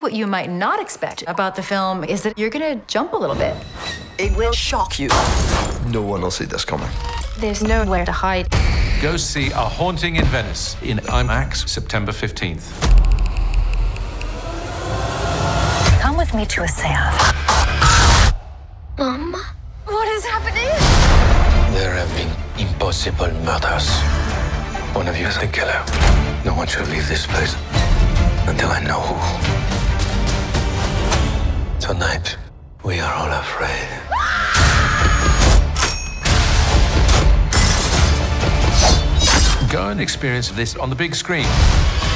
What you might not expect about the film is that you're gonna jump a little bit. It will shock you. No one will see this coming. There's nowhere to hide. Go see A Haunting in Venice in IMAX September 15th. Come with me to a seance. Mom? What is happening? There have been impossible murders. One of you is the killer. No one should leave this place until I know who. Tonight, we are all afraid. Go and experience this on the big screen.